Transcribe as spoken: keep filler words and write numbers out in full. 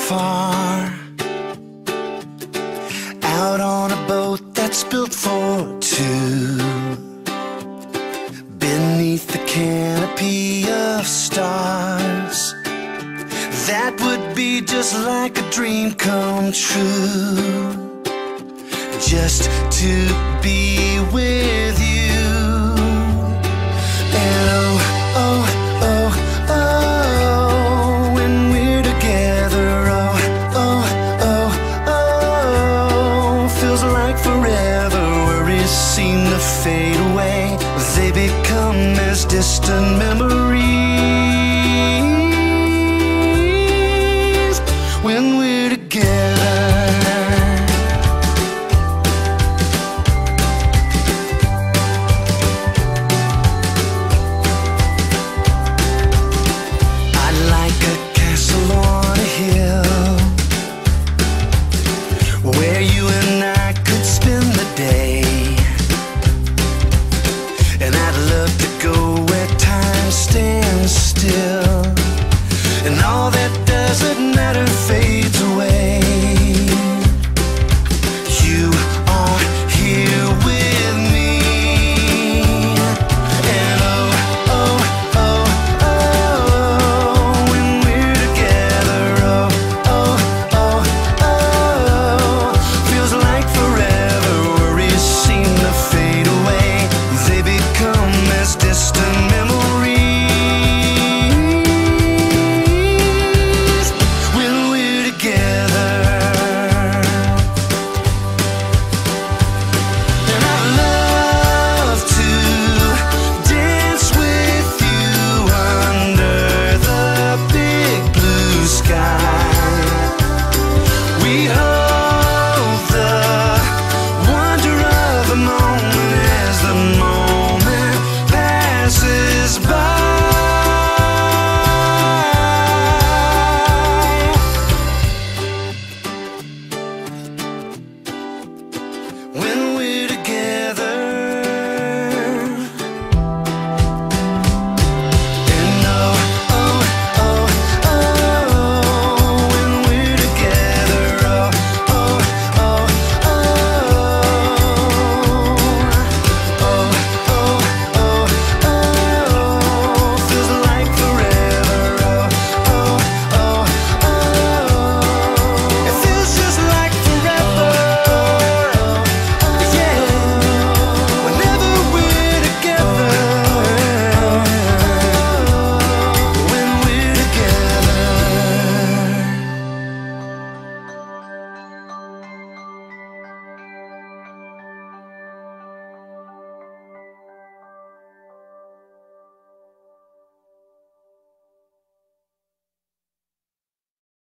far, out on a boat that's built for two, beneath the canopy of stars. That would be just like a dream come true, just to be with you. And oh, oh, oh, oh, when we're together, oh, oh, oh, oh, feels like forever. Worries seem to fade away, they become as distant memories when